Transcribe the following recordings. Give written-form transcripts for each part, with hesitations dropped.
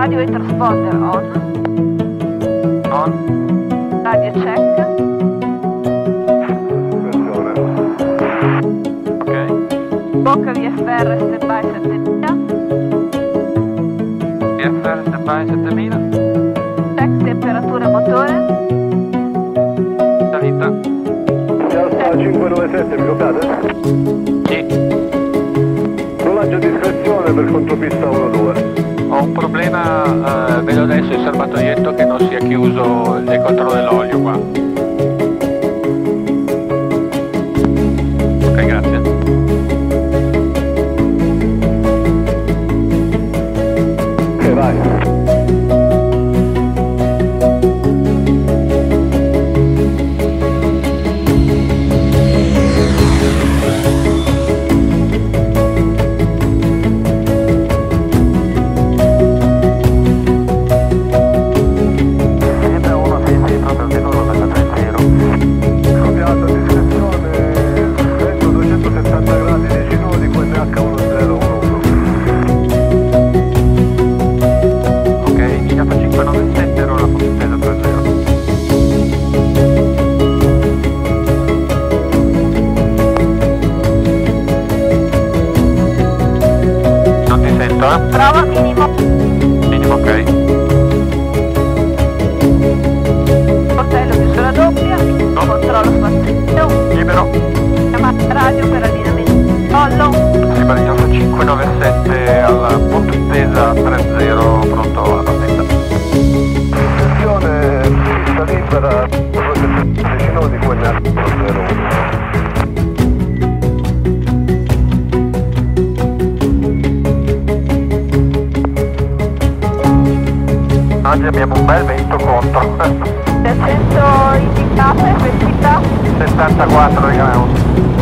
Radio e transponder on. On. Radio check. Ok. Bocca VFR standby 7000. VFR standby 7000. Check temperatura motore. Salita. Alfa 597, mi copiate? Sì. Rollaggio a discrezione per contropista 1-2. Ho un problema, vedo adesso il serbatoietto che non si è chiuso il controllo dell'olio qua. Ok, grazie. Ok, vai. Prova minimo. Minimo, ok. Portello chiusura doppia. Controllo spazio. Libero. Chiamata radio per allineamento. Collo. Sibarigliano 597 alla punto intesa 30, pronto alla partenza. Attenzione, pista libera, decino di quella 01. Oggi abbiamo un bel vento contro. 300 indicate, velocità. 74 gradi.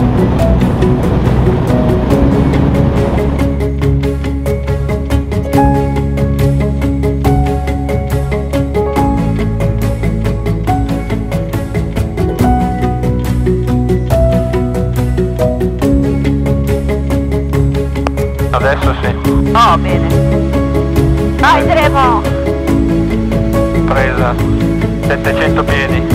Adesso sì. Oh, bene. Vai, Tremo! Presa 700 piedi.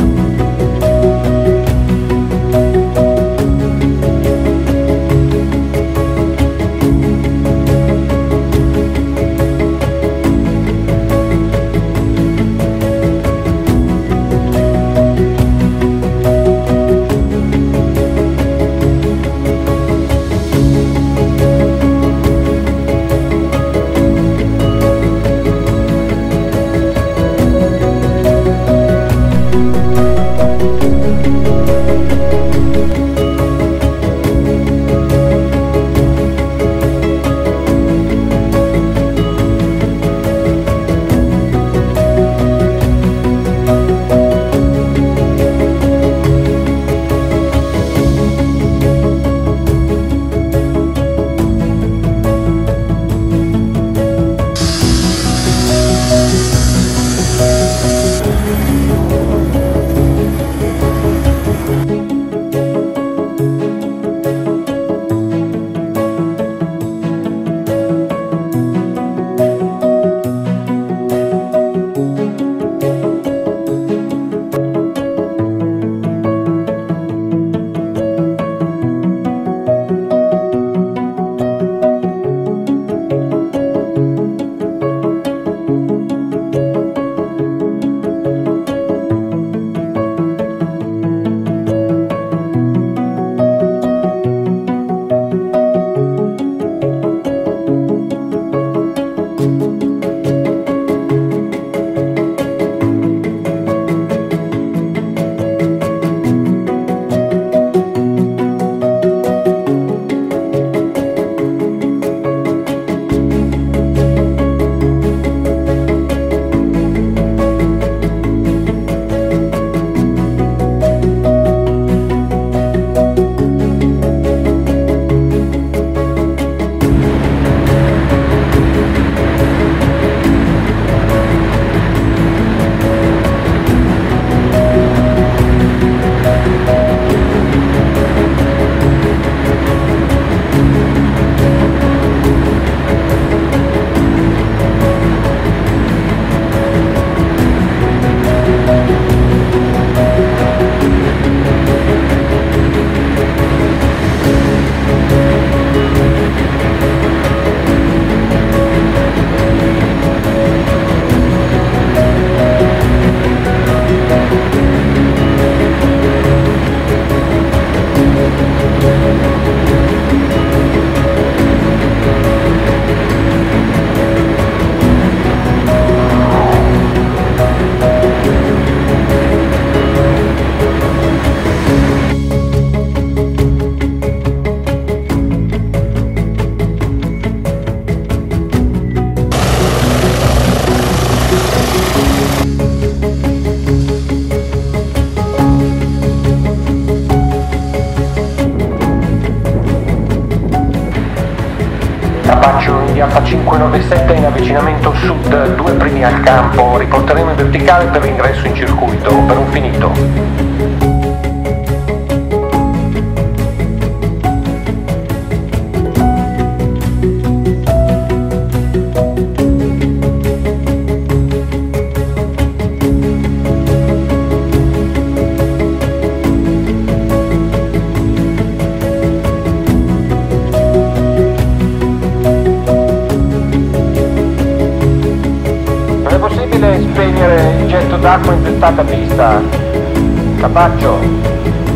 Capaccio, Indiapa 597 in avvicinamento sud, 2 primi al campo, riporteremo in verticale per l'ingresso in circuito, per un finito. Spegnere il getto d'acqua in testata pista. Capaccio.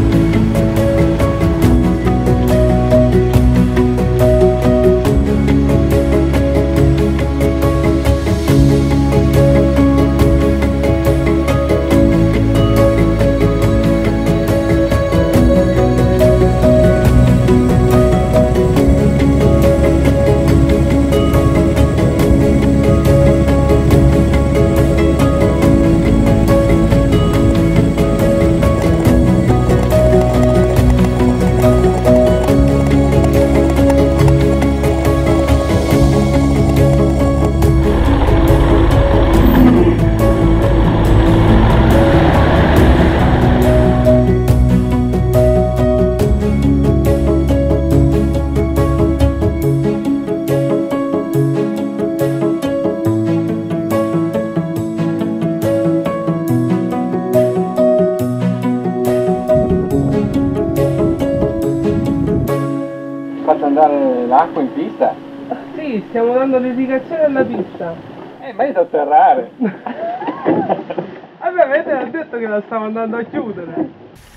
Faccio andare l'acqua in pista? Sì, stiamo dando l'indicazione alla pista. Ma io so atterrare. Vabbè, avete detto che la stavo andando a chiudere.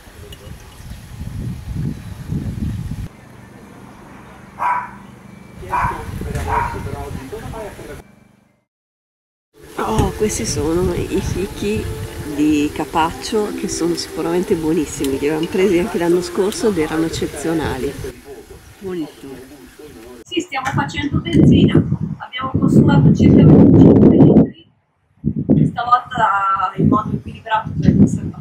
Oh, questi sono i fichi di Capaccio che sono sicuramente buonissimi, li avevamo presi anche l'anno scorso ed erano eccezionali. Buonissimo. Sì, stiamo facendo benzina, abbiamo consumato circa 25 litri, stavolta in modo equilibrato tra i